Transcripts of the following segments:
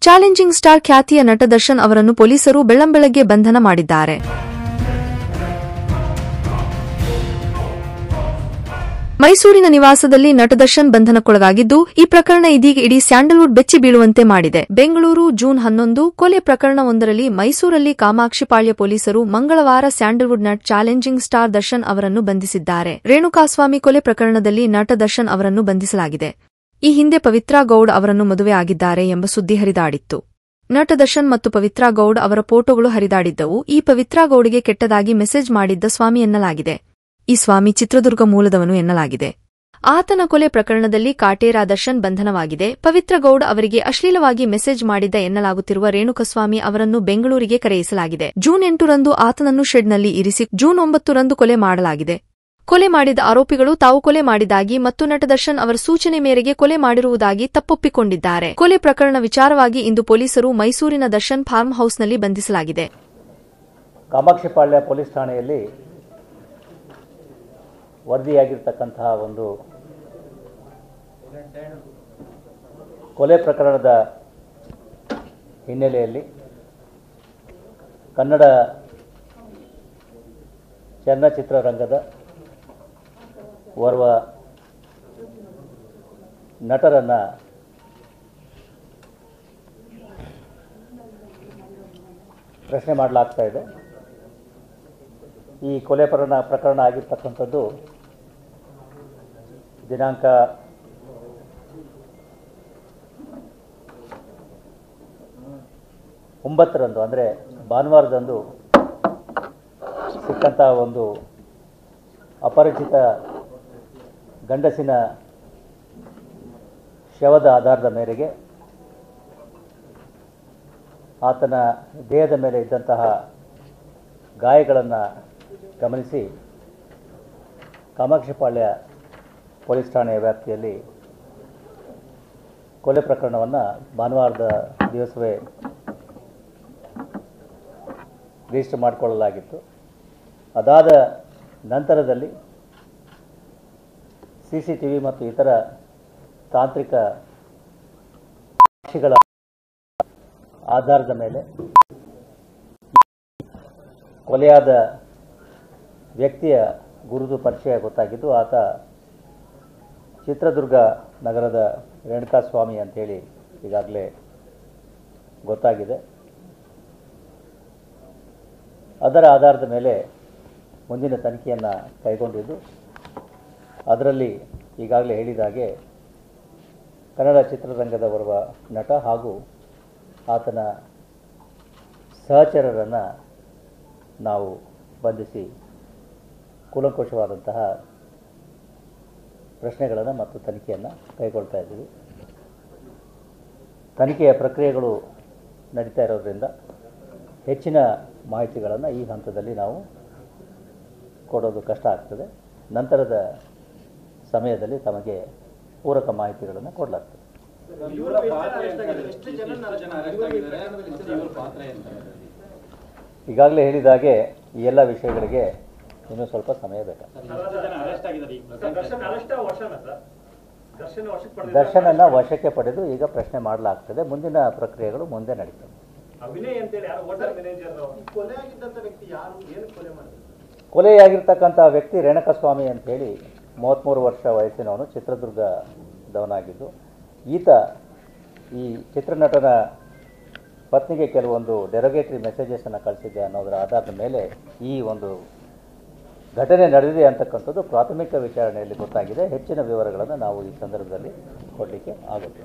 Challenging star ಖ್ಯಾತಿಯ ನಟ ದರ್ಶನ್ ಅವರನ್ನು ಪೊಲೀಸರು ಬೆಳ್ಳಂಬೆಳಗ್ಗೆ ಬಂಧನ ಮಾಡಿದ್ದಾರೆ. ಮೈಸೂರಿನ ನಿವಾಸದಲ್ಲಿ ನಟ ದರ್ಶನ್ ಬಂಧನಕ್ಕೊಳಗಾಗಿದ್ದು, ಈ ಪ್ರಕರಣ ಇದೀಗ ಇಡೀ ಸ್ಯಾಂಡಲ್ವುಡ್ ಬೆಚ್ಚಿ ಬೀಳುವಂತೆ ಮಾಡಿದೆ. ಬೆಂಗಳೂರು ಜೂನ್ 11 ಕೊಲೆ ಪ್ರಕರಣವೊಂದರಲ್ಲಿ ಮೈಸೂರಲ್ಲಿ ಕಾಮಾಕ್ಷಿಪಾಳ್ಯ ಪೊಲೀಸರು ಮಂಗಳವಾರ ಸ್ಯಾಂಡಲ್ವುಡ್ ನಟ ಚಾಲೆಂಜಿಂಗ್ ಸ್ಟಾರ್ ದರ್ಶನ್ ಅವರನ್ನು ಬಂಧಿಸಿದ್ದಾರೆ. ರೇಣುಕಾಸ್ವಾಮಿ ಕೊಲೆ ಪ್ರಕರಣದಲ್ಲಿ ನಟ ದರ್ಶನ್ ಅವರನ್ನು ಬಂಧಿಸಲಾಗಿದೆ. ಈ ಹಿಂದೆ ಪವಿತ್ರಾ ಗೌಡ್ ಅವರನ್ನು ಮದುವೆ ಆಗಿದ್ದಾರೆ ಎಂಬ ಸುದ್ದಿ ಹರಿದಾಡಿತ್ತು. ನಟ ದರ್ಶನ್ ಮತ್ತು ಪವಿತ್ರಾ ಗೌಡ್ ಅವರ ಫೋಟೋಗಳು ಹರಿದಾಡಿದ್ದವು. ಈ ಪವಿತ್ರಾ ಗೌಡ್ಗೆ ಕೆಟ್ಟದಾಗಿ ಮೆಸೇಜ್ ಮಾಡಿದ್ದ ಸ್ವಾಮಿ ಎನ್ನಲಾಗಿದೆ. ಈ ಸ್ವಾಮಿ ಚಿತ್ರದುರ್ಗ ಮೂಲದವನು ಎನ್ನಲಾಗಿದೆ. ಆತನ ಕೊಲೆ ಪ್ರಕರಣದಲ್ಲಿ ಕಾಟೇರ ದರ್ಶನ್ ಬಂಧನವಾಗಿದೆ. ಪವಿತ್ರ ಗೌಡ್ ಅವರಿಗೆ ಅಶ್ಲೀಲವಾಗಿ ಮೆಸೇಜ್ ಮಾಡಿದ್ದ ಎನ್ನಲಾಗುತ್ತಿರುವ ರೇಣುಕಸ್ವಾಮಿ ಅವರನ್ನು ಬೆಂಗಳೂರಿಗೆ ಕರೆಯಿಸಲಾಗಿದೆ. ಜೂನ್ 8 ರಂದು ಆತನನ್ನು ಶೆಡ್ನಲ್ಲಿ ಇರಿಸಿ ಜೂನ್ 9 ರಂದು ಕೊಲೆ ಮಾಡಲಾಗಿದೆ. ಕೊಲೆ ಮಾಡಿದ ಆರೋಪಿಗಳು ತಾವು ಕೊಲೆ ಮಾಡಿದಾಗಿ ಮತ್ತು ನಟ ದರ್ಶನ್ ಅವರ ಸೂಚನೆ ಮೇರೆಗೆ ಕೊಲೆ ಮಾಡಿರುವುದಾಗಿ ತಪ್ಪೊಪ್ಪಿಕೊಂಡಿದ್ದಾರೆ. ಕೊಲೆ ಪ್ರಕರಣ ವಿಚಾರವಾಗಿ ಇಂದು ಪೊಲೀಸರು ಮೈಸೂರಿನ ದರ್ಶನ್ ಫಾರ್ಮ್ ಹೌಸ್ನಲ್ಲಿ ಬಂಧಿಸಲಾಗಿದೆ. ಕಾಮಾಕ್ಷಿಪಾಳ್ಯ ಪೊಲೀಸ್ ಠಾಣೆಯಲ್ಲಿ ವರದಿಯಾಗಿರ್ತಕ್ಕಂತಹ ಒಂದು ಕೊಲೆ ಪ್ರಕರಣದ ಹಿನ್ನೆಲೆಯಲ್ಲಿ ಕನ್ನಡ ಚಲನಚಿತ್ರರಂಗದ ಓರ್ವ ನಟರನ್ನು ಪ್ರಶ್ನೆ ಮಾಡಲಾಗ್ತಾ ಇದೆ. ಈ ಕೊಲೆ ಪ್ರಕರಣ ಆಗಿರ್ತಕ್ಕಂಥದ್ದು ದಿನಾಂಕ 9ರಂದು ಅಂದರೆ ಭಾನುವಾರದಂದು ಸಿಕ್ಕಂಥ ಒಂದು ಅಪರಿಚಿತ ಗಂಡಸಿನ ಶವದ ಆಧಾರದ ಮೇರೆಗೆ ಆತನ ದೇಹದ ಮೇಲೆ ಇದ್ದಂತಹ ಗಾಯಗಳನ್ನು ಗಮನಿಸಿ ಕಾಮಾಕ್ಷಿಪಾಳ್ಯ ಪೊಲೀಸ್ ಠಾಣೆಯ ವ್ಯಾಪ್ತಿಯಲ್ಲಿ ಕೊಲೆ ಪ್ರಕರಣವನ್ನು ಭಾನುವಾರದ ದಿವಸವೇ ರಿಜಿಸ್ಟರ್ ಮಾಡಿಕೊಳ್ಳಲಾಗಿತ್ತು. ಅದಾದ ನಂತರದಲ್ಲಿ CCTV ಮತ್ತು ಇತರ ತಾಂತ್ರಿಕ ಸಾಕ್ಷಿಗಳ ಆಧಾರದ ಮೇಲೆ ಕೊಲೆಯಾದ ವ್ಯಕ್ತಿಯ ಗುರುತು ಪರಿಚಯ ಗೊತ್ತಾಗಿದ್ದು, ಆತ ಚಿತ್ರದುರ್ಗ ನಗರದ ರೇಣುಕಾಸ್ವಾಮಿ ಅಂಥೇಳಿ ಈಗಾಗಲೇ ಗೊತ್ತಾಗಿದೆ. ಅದರ ಆಧಾರದ ಮೇಲೆ ಮುಂದಿನ ತನಿಖೆಯನ್ನು ಕೈಗೊಂಡಿದ್ದು, ಅದರಲ್ಲಿ ಈಗಾಗಲೇ ಹೇಳಿದಾಗೆ ಕನ್ನಡ ಚಿತ್ರರಂಗದ ಓರ್ವ ನಟ ಹಾಗೂ ಆತನ ಸಹಚರರನ್ನು ನಾವು ಬಂಧಿಸಿ ಕೂಲಂಕುಷವಾದಂತಹ ಪ್ರಶ್ನೆಗಳನ್ನು ಮತ್ತು ತನಿಖೆಯನ್ನು ಕೈಗೊಳ್ತಾ ಇದ್ದೀವಿ. ತನಿಖೆಯ ಪ್ರಕ್ರಿಯೆಗಳು ನಡೀತಾ ಇರೋದರಿಂದ ಹೆಚ್ಚಿನ ಮಾಹಿತಿಗಳನ್ನು ಈ ಹಂತದಲ್ಲಿ ನಾವು ಕೊಡೋದು ಕಷ್ಟ ಆಗ್ತದೆ. ನಂತರದ ಸಮಯದಲ್ಲಿ ತಮಗೆ ಪೂರಕ ಮಾಹಿತಿಗಳನ್ನು ಕೊಡಲಾಗ್ತದೆ. ಈಗಾಗಲೇ ಹೇಳಿದಾಗೆ ಈ ಎಲ್ಲ ವಿಷಯಗಳಿಗೆ ಇನ್ನೂ ಸ್ವಲ್ಪ ಸಮಯ ಬೇಕಾಗ್ತದೆ. ದರ್ಶನನ್ನು ವಶಕ್ಕೆ ಪಡೆದು ಈಗ ಪ್ರಶ್ನೆ ಮಾಡಲಾಗ್ತದೆ. ಮುಂದಿನ ಪ್ರಕ್ರಿಯೆಗಳು ಮುಂದೆ ನಡೀತವೆ. ಕೊಲೆಯಾಗಿರ್ತಕ್ಕಂಥ ವ್ಯಕ್ತಿ ರೇಣುಕಸ್ವಾಮಿ ಅಂತೇಳಿ 33 ವರ್ಷ ವಯಸ್ಸಿನವನು, ಚಿತ್ರದುರ್ಗದವನಾಗಿದ್ದು, ಈತ ಈ ಚಿತ್ರನಟನ ಪತ್ನಿಗೆ ಕೆಲವೊಂದು ಡೆರೋಗೇಟರಿ ಮೆಸೇಜಸನ್ನು ಕಳಿಸಿದ್ದೆ ಅನ್ನೋದರ ಆಧಾರದ ಮೇಲೆ ಈ ಒಂದು ಘಟನೆ ನಡೆದಿದೆ ಅಂತಕ್ಕಂಥದ್ದು ಪ್ರಾಥಮಿಕ ವಿಚಾರಣೆಯಲ್ಲಿ ಗೊತ್ತಾಗಿದೆ. ಹೆಚ್ಚಿನ ವಿವರಗಳನ್ನು ನಾವು ಈ ಸಂದರ್ಭದಲ್ಲಿ ಕೊಡಲಿಕ್ಕೆ ಆಗುತ್ತೆ.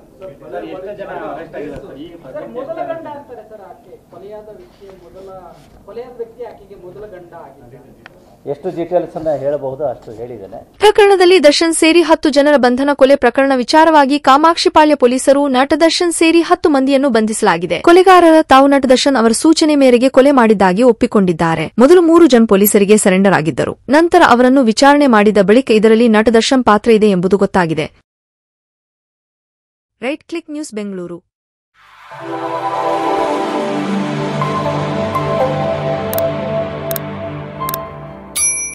ಎಷ್ಟು ಡೀಟೇಲ್ಸ್ ಅನ್ನು ಹೇಳಬಹುದು ಅಷ್ಟು ಹೇಳಿದ್ದೇನೆ. ಪ್ರಕರಣದಲ್ಲಿ ದರ್ಶನ್ ಸೇರಿ 10 ಜನರ ಬಂಧನ. ಕೊಲೆ ಪ್ರಕರಣ ವಿಚಾರವಾಗಿ ಕಾಮಾಕ್ಷಿಪಾಳ್ಯ ಪೊಲೀಸರು ನಟ ದರ್ಶನ್ ಸೇರಿ 10 ಮಂದಿಯನ್ನು ಬಂಧಿಸಲಾಗಿದೆ. ಕೊಲೆಗಾರರ ತಾವು ನಟ ದರ್ಶನ್ ಅವರ ಸೂಚನೆ ಮೇರೆಗೆ ಕೊಲೆ ಮಾಡಿದ್ದಾಗಿ ಒಪ್ಪಿಕೊಂಡಿದ್ದಾರೆ. ಮೊದಲು 3 ಜನ ಪೊಲೀಸರಿಗೆ ಸರೆಂಡರ್ ಆಗಿದ್ದರು. ನಂತರ ಅವರನ್ನು ವಿಚಾರಣೆ ಮಾಡಿದ ಬಳಿಕ ಇದರಲ್ಲಿ ನಟ ದರ್ಶನ್ ಪಾತ್ರ ಇದೆ ಎಂಬುದು ಗೊತ್ತಾಗಿದೆ. Right Click News Bengaluru.